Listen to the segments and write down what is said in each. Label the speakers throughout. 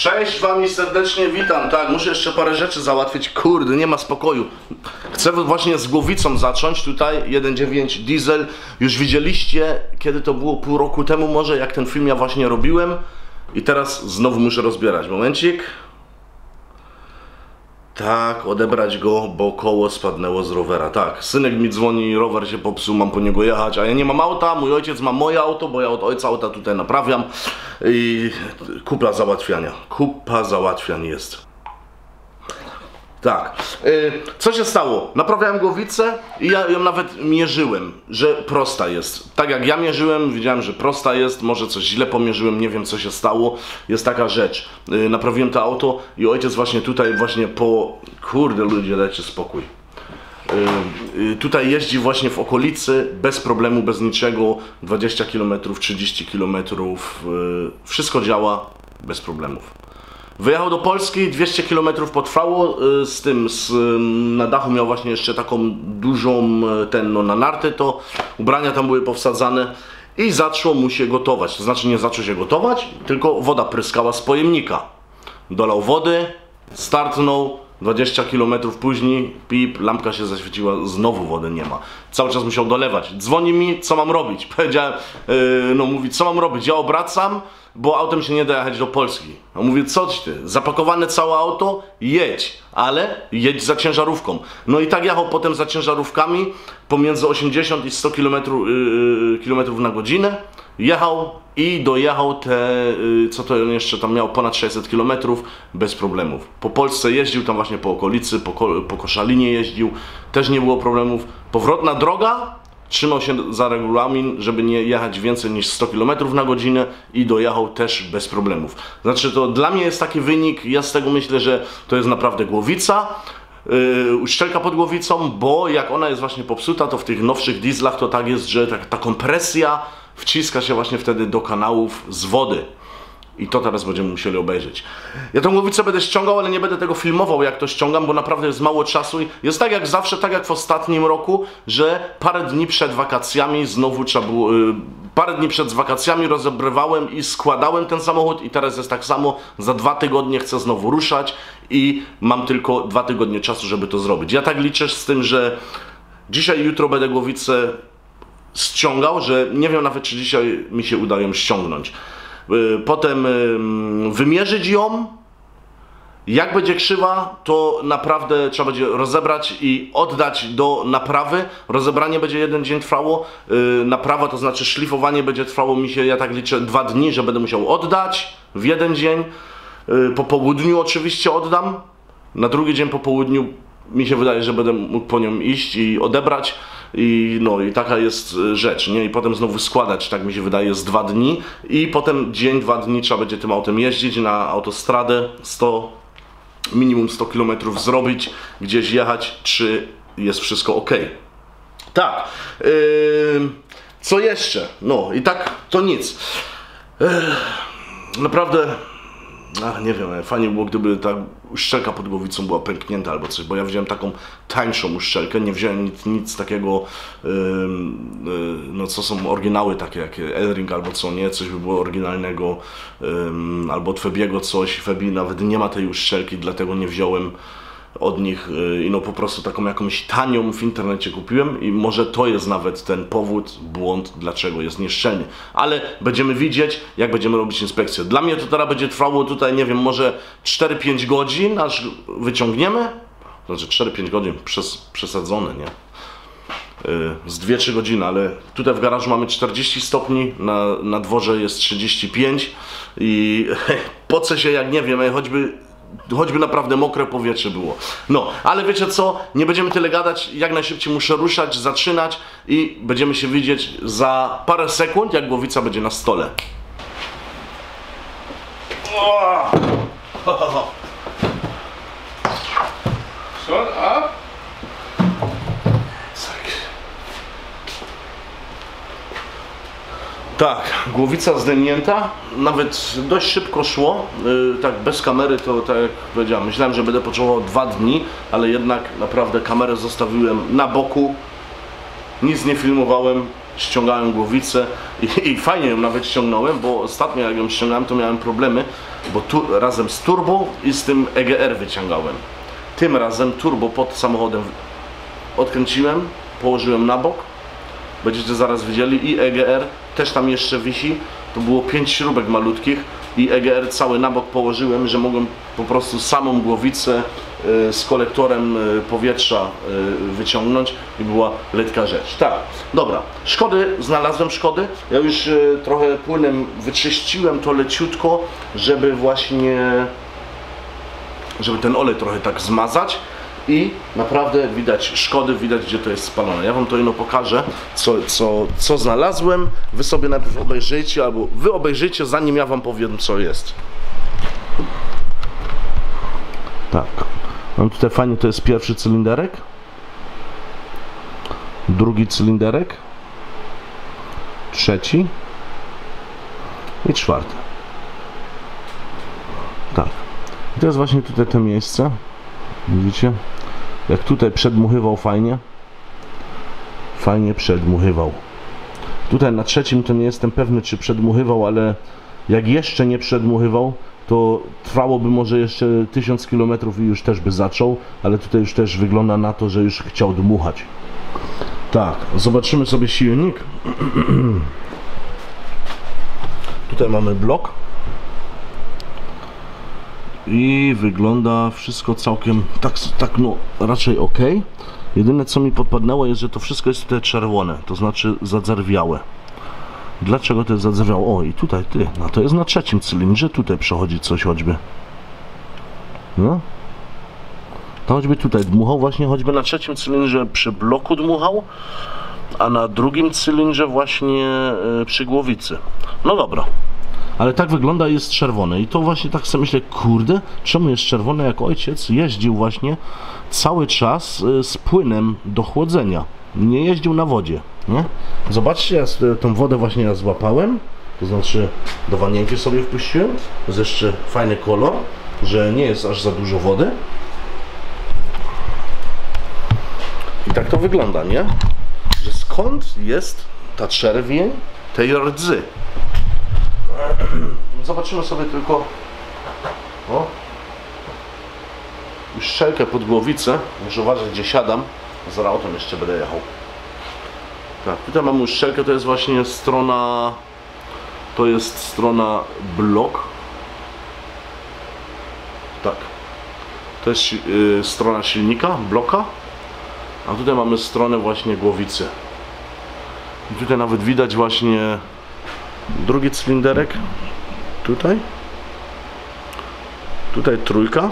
Speaker 1: Cześć wami serdecznie, witam. Tak, muszę jeszcze parę rzeczy załatwić. Kurde, nie ma spokoju. Chcę właśnie z Głowicą zacząć. Tutaj 1.9 diesel. Już widzieliście, kiedy to było, pół roku temu może, jak ten film ja właśnie robiłem. I teraz znowu muszę rozbierać. Momencik. Tak, odebrać go, bo koło spadnęło z rowera. Tak, synek mi dzwoni, rower się popsuł, mam po niego jechać, a ja nie mam auta, mój ojciec ma moje auto, bo ja od ojca auta tutaj naprawiam i kupa załatwiań jest. Tak, co się stało? Naprawiałem głowicę i ja ją nawet mierzyłem, że prosta jest. Tak jak ja mierzyłem, widziałem, że prosta jest, może coś źle pomierzyłem, nie wiem co się stało. Jest taka rzecz, naprawiłem to auto i ojciec właśnie tutaj po... Kurde ludzie, dajcie spokój. Tutaj jeździ właśnie w okolicy, bez problemu, bez niczego, 20 km, 30 km, wszystko działa bez problemów. Wyjechał do Polski, 200 km potrwało, na dachu miał właśnie jeszcze taką dużą, na narty to, ubrania tam były powsadzane i zaczął mu się gotować, to znaczy nie zaczął się gotować, tylko woda pryskała z pojemnika. Dolał wody, startnął, 20 km później, pip, lampka się zaświeciła, znowu wody nie ma. Cały czas musiał dolewać. Dzwoni mi, co mam robić? Powiedziałem, mówi, co mam robić? Ja obracam, bo autem się nie da jechać do Polski. On mówi, co ty, zapakowane całe auto? Jedź, ale jedź za ciężarówką. No i tak jechał potem za ciężarówkami pomiędzy 80 i 100 km na godzinę. Jechał i dojechał co to on jeszcze tam miał, ponad 600 km bez problemów. Po Polsce jeździł, tam właśnie po okolicy, po Koszalinie jeździł, też nie było problemów. Powrotna droga, trzymał się za regulamin, żeby nie jechać więcej niż 100 km na godzinę i dojechał też bez problemów. Znaczy to dla mnie jest taki wynik, ja z tego myślę, że to jest naprawdę głowica. Uszczelka pod głowicą, bo jak ona jest właśnie popsuta, to w tych nowszych dieslach to tak jest, że ta kompresja wciska się właśnie wtedy do kanałów z wody. I to teraz będziemy musieli obejrzeć. Ja tą głowicę będę ściągał, ale nie będę tego filmował, jak to ściągam, bo naprawdę jest mało czasu. Jest tak jak zawsze, tak jak w ostatnim roku, że parę dni przed wakacjami znowu trzeba było... Parę dni przed wakacjami rozebrywałem i składałem ten samochód i teraz jest tak samo. Za 2 tygodnie chcę znowu ruszać i mam tylko 2 tygodnie czasu, żeby to zrobić. Ja tak liczę z tym, że dzisiaj i jutro będę głowicę ściągał, że nie wiem nawet, czy dzisiaj mi się uda ją ściągnąć. Potem wymierzyć ją. Jak będzie krzywa, to naprawdę trzeba będzie rozebrać i oddać do naprawy. Rozebranie będzie 1 dzień trwało. Naprawa, to znaczy szlifowanie będzie trwało mi się, ja tak liczę, 2 dni, że będę musiał oddać w 1 dzień. Po południu oczywiście oddam. Na drugi dzień po południu mi się wydaje, że będę mógł po nią iść i odebrać. I taka jest rzecz, nie? I potem znowu składać, tak mi się wydaje, z 2 dni. I potem dzień, 2 dni trzeba będzie tym autem jeździć na autostradę, minimum 100 km zrobić, gdzieś jechać, czy jest wszystko ok. Tak, co jeszcze? No i tak to nic. Naprawdę... nie wiem, fajnie było, gdyby ta uszczelka pod głowicą była pęknięta albo coś, bo ja wziąłem taką tańszą uszczelkę, nie wziąłem nic takiego, co są oryginały takie jak Elring albo co nie, coś by było oryginalnego, albo od Febiego coś. Febi nawet nie ma tej uszczelki, dlatego nie wziąłem od nich i po prostu taką jakąś tanią w internecie kupiłem i może to jest nawet ten powód, błąd, dlaczego jest nieszczelny. Ale będziemy widzieć, jak będziemy robić inspekcję. Dla mnie to teraz będzie trwało tutaj, nie wiem, może 4-5 godzin, aż wyciągniemy. Znaczy 4-5 godzin przesadzone, nie? Z 2-3 godziny, ale tutaj w garażu mamy 40 stopni, na dworze jest 35 i pocę się jak nie wiem, choćby naprawdę mokre powietrze było. No, ale wiecie co? Nie będziemy tyle gadać, jak najszybciej muszę ruszać, zaczynać i będziemy się widzieć za parę sekund, jak głowica będzie na stole.
Speaker 2: Shut up.
Speaker 1: Tak, głowica zdejmnięta, nawet dość szybko szło, tak bez kamery to tak jak powiedziałem, myślałem, że będę potrzebował 2 dni, ale jednak naprawdę kamerę zostawiłem na boku, nic nie filmowałem ściągałem głowicę i fajnie ją nawet ściągnąłem, bo ostatnio jak ją ściągałem, to miałem problemy, bo tu razem z turbo i z tym EGR wyciągałem. Tym razem turbo pod samochodem odkręciłem, położyłem na bok, będziecie zaraz widzieli, i EGR też tam jeszcze wisi. To było 5 śrubek malutkich i EGR cały na bok położyłem, że mogłem po prostu samą głowicę z kolektorem powietrza wyciągnąć i była letka rzecz. Tak, dobra, Szkody, znalazłem Szkody. Ja już trochę płynem wyczyściłem to leciutko, żeby właśnie, żeby ten olej trochę tak zmazać. I naprawdę widać Szkody, widać gdzie to jest spalone. Ja wam to ino pokażę, co znalazłem. Wy sobie najpierw obejrzyjcie, albo wy obejrzyjcie, zanim ja wam powiem, co jest. Tak, mam tutaj fajnie, to jest pierwszy cylinderek, drugi cylinderek, trzeci i czwarty. Tak, i to jest właśnie tutaj to miejsce. Widzicie? Jak tutaj przedmuchywał fajnie. Fajnie przedmuchywał. Tutaj na trzecim to nie jestem pewny, czy przedmuchywał, ale jak jeszcze nie przedmuchywał, to trwałoby może jeszcze 1000 km i już też by zaczął, ale tutaj już też wygląda na to, że już chciał dmuchać. Tak, zobaczymy sobie silnik. Tutaj mamy blok. I wygląda wszystko całkiem tak no raczej ok. Jedyne co mi podpadnęło jest, że to wszystko jest tutaj czerwone, to znaczy zadzerwiałe. Dlaczego to jest zadzerwiałe? O, i tutaj no to jest na trzecim cylindrze, tutaj przechodzi coś choćby. No. To choćby tutaj dmuchał, właśnie choćby na trzecim cylindrze przy bloku dmuchał, a na drugim cylindrze właśnie przy głowicy. No dobra. Ale tak wygląda, jest czerwone i to właśnie tak sobie myślę, kurde, czemu jest czerwone, jak ojciec jeździł właśnie cały czas z płynem do chłodzenia, nie jeździł na wodzie, nie? Zobaczcie, ja tą wodę właśnie ja złapałem, to znaczy do wanienki sobie wpuściłem, jest jeszcze fajny kolor, że nie jest aż za dużo wody i tak to wygląda, nie? Że skąd jest ta czerwień tej rdzy? Zobaczymy sobie tylko uszczelkę pod głowicę. Muszę uważać, gdzie siadam. Za autem jeszcze będę jechał. Tak, tutaj mamy uszczelkę, to jest właśnie strona, to jest strona blok. Tak, to jest strona silnika, bloka, a tutaj mamy stronę właśnie głowicy. I tutaj nawet widać właśnie drugi cylinderek, tutaj trójka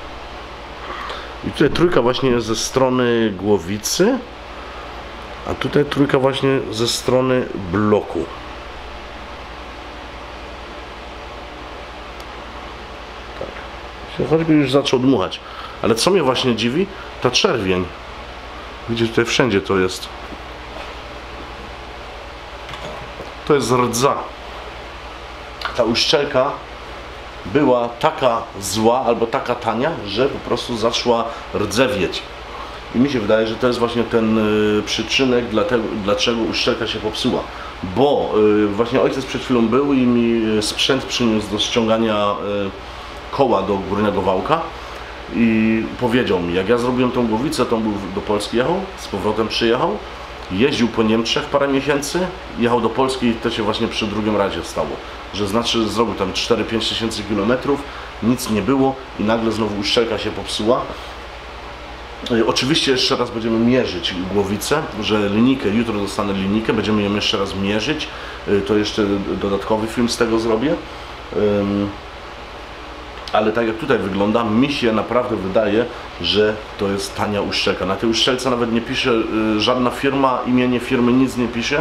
Speaker 1: i tutaj trójka właśnie jest ze strony głowicy, a tutaj trójka właśnie ze strony bloku. Tak, choćby już zaczął dmuchać, ale co mnie właśnie dziwi, ta czerwień. Widzicie, tutaj wszędzie to jest. To jest rdza. Ta uszczelka była taka zła albo taka tania, że po prostu zaczęła rdzewieć. I mi się wydaje, że to jest właśnie ten przyczynek, dlaczego uszczelka się popsuła. Bo właśnie ojciec przed chwilą był i mi sprzęt przyniósł do ściągania koła do górnego wałka. I powiedział mi, jak ja zrobiłem tą głowicę, to on był do Polski jechał, z powrotem przyjechał. Jeździł po Niemczech parę miesięcy, jechał do Polski i to się właśnie przy drugim razie stało. Że znaczy zrobił tam 4-5 tysięcy kilometrów, nic nie było i nagle znowu uszczelka się popsuła. Oczywiście jeszcze raz będziemy mierzyć głowicę, że linijkę, jutro dostanę linijkę, będziemy ją jeszcze raz mierzyć. To jeszcze dodatkowy film z tego zrobię. Ale tak jak tutaj wygląda, mi się naprawdę wydaje, że to jest tania uszczelka. Na tej uszczelce nawet nie pisze żadna firma, imienie firmy, nic nie pisze.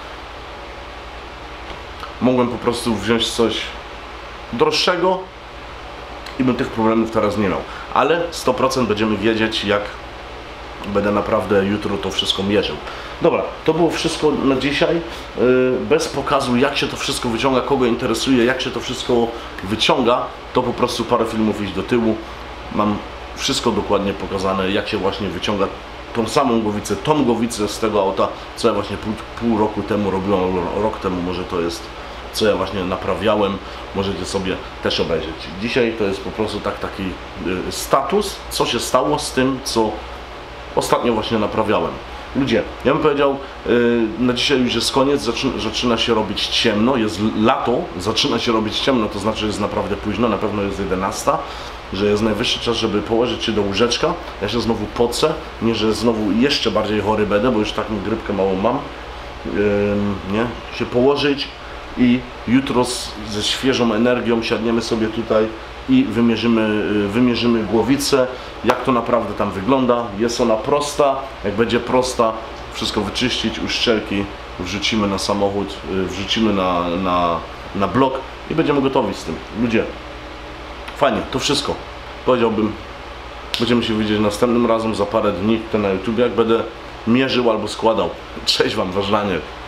Speaker 1: Mogłem po prostu wziąć coś droższego i bym tych problemów teraz nie miał. Ale 100% będziemy wiedzieć, jak będę naprawdę jutro to wszystko mierzył. Dobra, to było wszystko na dzisiaj. Bez pokazu, jak się to wszystko wyciąga, kogo interesuje, jak się to wszystko wyciąga, to po prostu parę filmów iść do tyłu. Mam wszystko dokładnie pokazane, jak się właśnie wyciąga tą samą głowicę, tą głowicę z tego auta, co ja właśnie pół roku temu robiłem, rok temu może to jest, co ja właśnie naprawiałem, możecie sobie też obejrzeć. Dzisiaj to jest po prostu taki status, co się stało z tym, co ostatnio właśnie naprawiałem. Ludzie, ja bym powiedział, na dzisiaj już jest koniec, zaczyna się robić ciemno, jest lato, zaczyna się robić ciemno, to znaczy, że jest naprawdę późno, na pewno jest 11, że jest najwyższy czas, żeby położyć się do łóżeczka. Ja się znowu pocę, nie, że znowu jeszcze bardziej chory będę, bo już taką grypkę małą mam, nie, się położyć i jutro ze świeżą energią siadniemy sobie tutaj i wymierzymy głowicę, jak to naprawdę tam wygląda. Jest ona prosta, jak będzie prosta, wszystko wyczyścić, uszczelki wrzucimy na samochód, wrzucimy na blok i będziemy gotowi z tym. Ludzie, fajnie, to wszystko. Powiedziałbym, będziemy się widzieć następnym razem za parę dni, to na YouTube, jak będę mierzył albo składał. Cześć Wam, Warzlaniek.